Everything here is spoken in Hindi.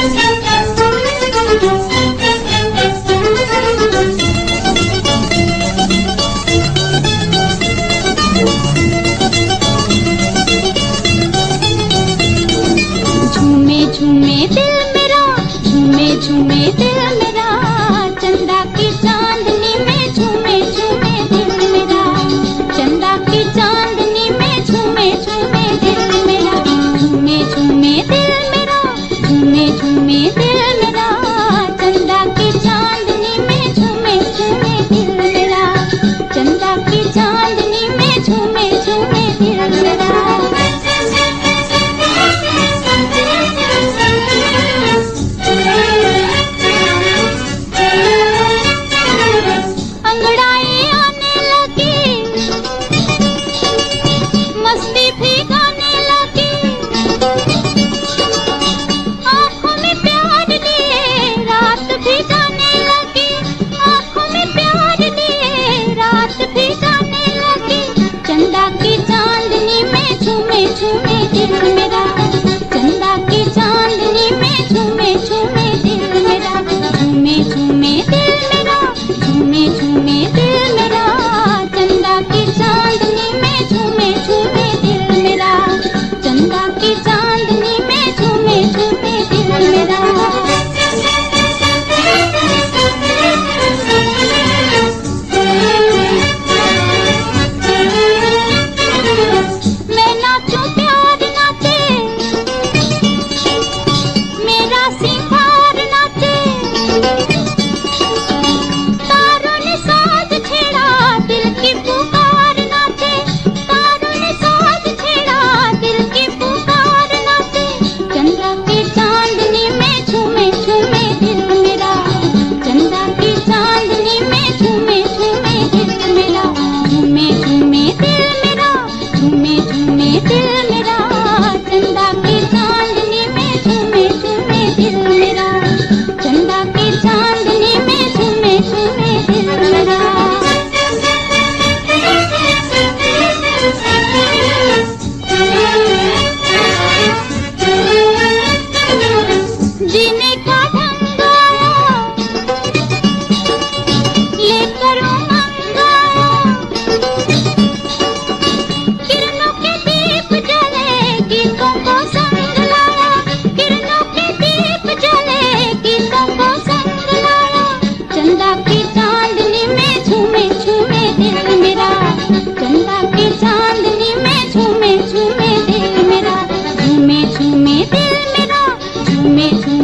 झूमे दिल मेरा, झूमे झूमे दिल मेरा, चंदा की चांदनी में झूमे झूमे दिल मेरा, चंदा की चांदनी में झूमे झूमे दिल मेरा, झूमे झूमे दिल मेरा, झूमे झूमे दिल मेरा, चंदा की चांदनी में झूमे झूमे दिल मेरा, चंदा की चांदनी में झूमे झूमे दिल मेरा। चंदा की चांदनी में झूमे झूमे दिल मेरा, चंदा की चांदनी में झूमे झूमे दिल मेरा, झूमे झूमे दिल मेरा, झूमे झूमे दिल मेरा, चंदा की चांदनी में झूमे झूमे दिल मेरा, चंदा की चांदनी में झूमे झूमे दिल मेरा। चांदनी में झूमे झूमे दिल मेरा, झूमे झूमे दिल मेरा, झूमे झूमे